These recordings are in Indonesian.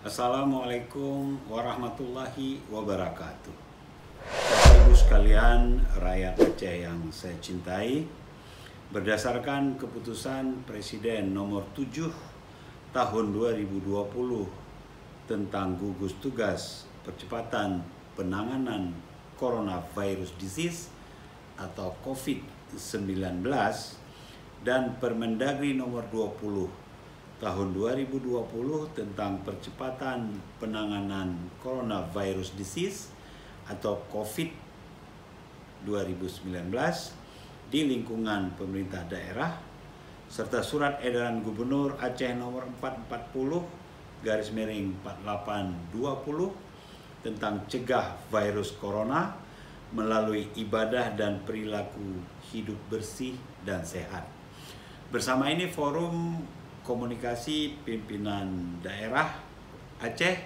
Assalamualaikum warahmatullahi wabarakatuh. Bapak Ibu sekalian, rakyat Aceh yang saya cintai, berdasarkan keputusan Presiden nomor 7 tahun 2020 tentang gugus tugas percepatan penanganan coronavirus disease atau COVID-19 dan Permendagri nomor 20 tahun 2020 tentang percepatan penanganan coronavirus disease atau COVID-2019 di lingkungan pemerintah daerah serta surat edaran Gubernur Aceh nomor 440/4820 tentang cegah virus corona melalui ibadah dan perilaku hidup bersih dan sehat. Bersama ini Forum Komunikasi Pimpinan Daerah Aceh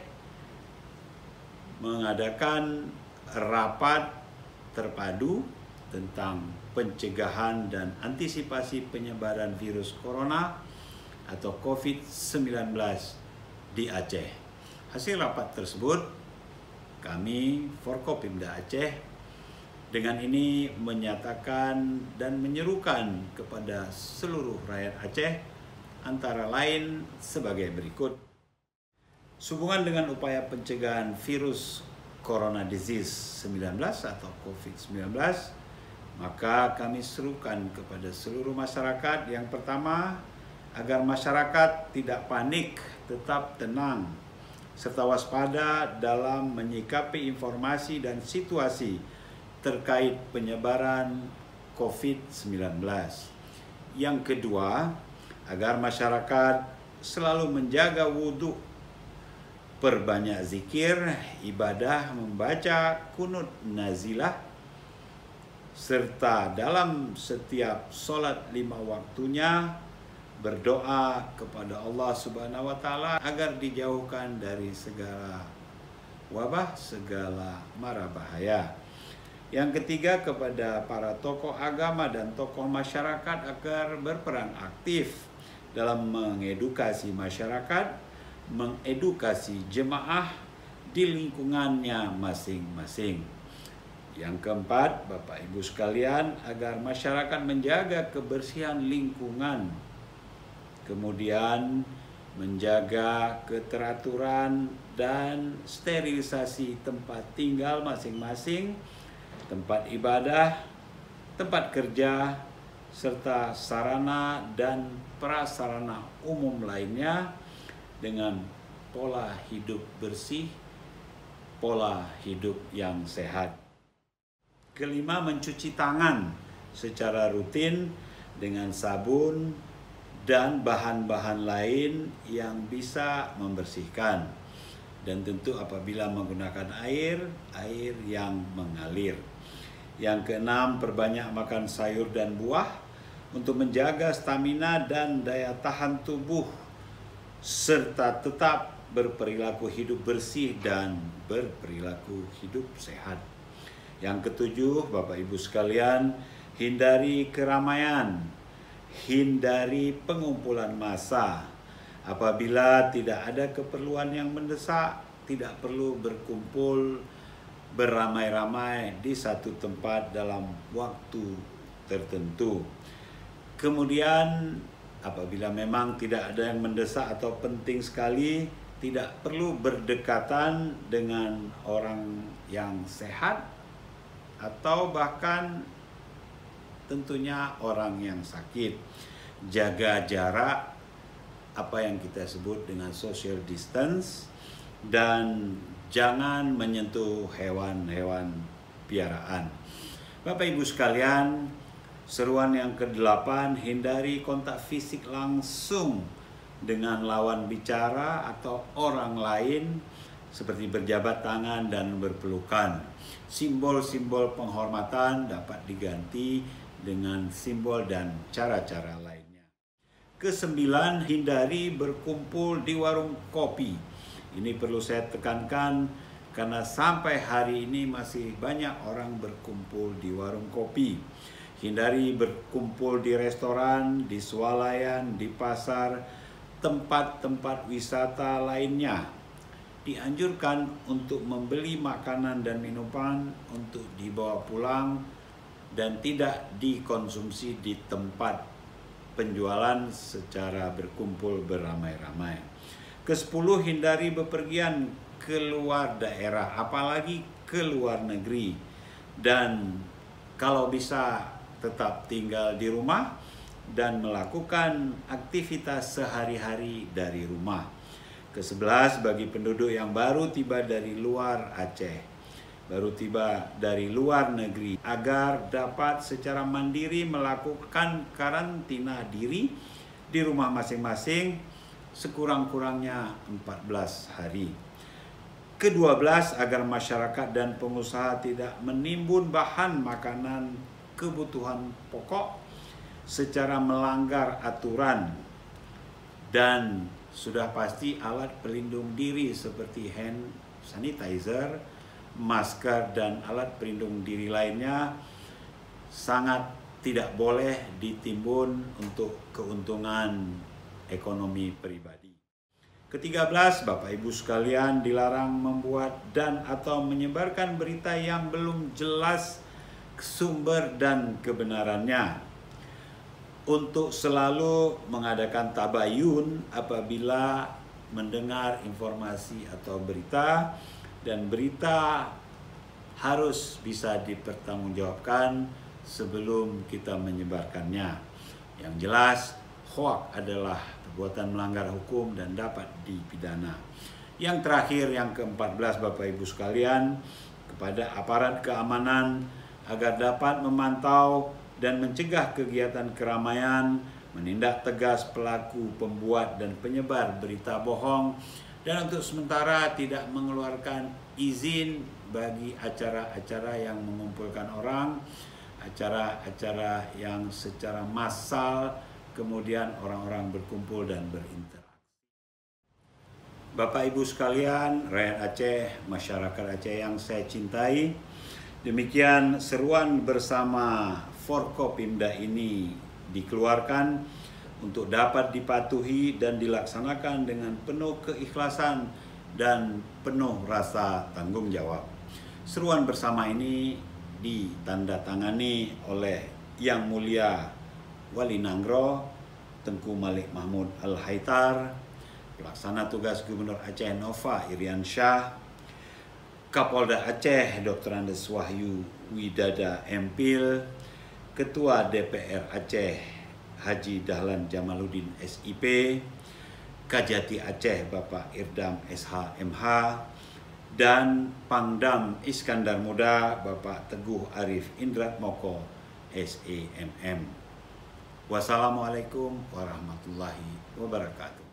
mengadakan rapat terpadu tentang pencegahan dan antisipasi penyebaran virus corona atau COVID-19 di Aceh. Hasil rapat tersebut, kami Forkopimda Aceh dengan ini menyatakan dan menyerukan kepada seluruh rakyat Aceh antara lain sebagai berikut. Sehubungan dengan upaya pencegahan virus corona disease 19 atau COVID-19, maka kami serukan kepada seluruh masyarakat yang pertama agar masyarakat tidak panik, tetap tenang serta waspada dalam menyikapi informasi dan situasi terkait penyebaran COVID-19. Yang kedua, agar masyarakat selalu menjaga wudhu, perbanyak zikir, ibadah, membaca kunut nazilah, serta dalam setiap sholat 5 waktunya berdoa kepada Allah Subhanahu wa Ta'ala agar dijauhkan dari segala wabah, segala mara bahaya. Yang ketiga, kepada para tokoh agama dan tokoh masyarakat agar berperan aktif dalam mengedukasi masyarakat, mengedukasi jemaah di lingkungannya masing-masing. Yang keempat, Bapak Ibu sekalian, agar masyarakat menjaga kebersihan lingkungan, kemudian menjaga keteraturan dan sterilisasi tempat tinggal masing-masing, tempat ibadah, tempat kerja, serta sarana dan prasarana umum lainnya dengan pola hidup bersih, pola hidup yang sehat. Kelima, mencuci tangan secara rutin dengan sabun dan bahan-bahan lain yang bisa membersihkan. Dan tentu apabila menggunakan air yang mengalir. Yang keenam, perbanyak makan sayur dan buah untuk menjaga stamina dan daya tahan tubuh serta tetap berperilaku hidup bersih dan berperilaku hidup sehat. Yang ketujuh, Bapak Ibu sekalian, hindari keramaian, hindari pengumpulan massa. Apabila tidak ada keperluan yang mendesak, tidak perlu berkumpul beramai-ramai di satu tempat dalam waktu tertentu. Kemudian apabila memang tidak ada yang mendesak atau penting sekali, tidak perlu berdekatan dengan orang yang sehat atau bahkan tentunya orang yang sakit. Jaga jarak, apa yang kita sebut dengan social distance, dan jangan menyentuh hewan-hewan piaraan. Bapak Ibu sekalian, seruan yang ke-8, hindari kontak fisik langsung dengan lawan bicara atau orang lain seperti berjabat tangan dan berpelukan. Simbol-simbol penghormatan dapat diganti dengan simbol dan cara-cara lainnya. Ke-9, hindari berkumpul di warung kopi. Ini perlu saya tekankan karena sampai hari ini masih banyak orang berkumpul di warung kopi. Hindari berkumpul di restoran, di swalayan, di pasar, tempat-tempat wisata lainnya. dianjurkan untuk membeli makanan dan minuman untuk dibawa pulang dan tidak dikonsumsi di tempat penjualan secara berkumpul beramai-ramai. Ke-10, hindari bepergian keluar daerah, apalagi ke luar negeri. Dan kalau bisa tetap tinggal di rumah dan melakukan aktivitas sehari-hari dari rumah. Ke-11, bagi penduduk yang baru tiba dari luar Aceh, baru tiba dari luar negeri, agar dapat secara mandiri melakukan karantina diri di rumah masing-masing sekurang-kurangnya 14 hari. Ke-12, agar masyarakat dan pengusaha tidak menimbun bahan makanan kebutuhan pokok secara melanggar aturan, dan sudah pasti alat pelindung diri seperti hand sanitizer, masker, dan alat pelindung diri lainnya sangat tidak boleh ditimbun untuk keuntungan ekonomi pribadi. Ke-13, Bapak Ibu sekalian, dilarang membuat dan atau menyebarkan berita yang belum jelas sumber dan kebenarannya. Untuk selalu mengadakan tabayun apabila mendengar informasi atau berita, dan berita harus bisa dipertanggungjawabkan sebelum kita menyebarkannya. Yang jelas, hoaks adalah perbuatan melanggar hukum dan dapat dipidana. Yang terakhir, yang ke-14, Bapak Ibu sekalian, kepada aparat keamanan agar dapat memantau dan mencegah kegiatan keramaian, menindak tegas pelaku, pembuat, dan penyebar berita bohong, dan untuk sementara tidak mengeluarkan izin bagi acara-acara yang mengumpulkan orang, acara-acara yang secara massal kemudian orang-orang berkumpul dan berinteraksi. Bapak Ibu sekalian, rakyat Aceh, masyarakat Aceh yang saya cintai, demikian seruan bersama Forkopimda ini dikeluarkan untuk dapat dipatuhi dan dilaksanakan dengan penuh keikhlasan dan penuh rasa tanggung jawab. Seruan bersama ini ditandatangani oleh Yang Mulia Wali Nanggro Tengku Malik Mahmud Al-Haitar, Pelaksana Tugas Gubernur Aceh Nova Iriansyah, Kapolda Aceh Dr. Andes Wahyu Widada Empil, Ketua DPR Aceh Haji Dahlan Jamaluddin SIP, Kajati Aceh Bapak Irdam SH MH, dan Pangdam Iskandar Muda Bapak Teguh Arif Indratmoko SEMM. Wassalamualaikum warahmatullahi wabarakatuh.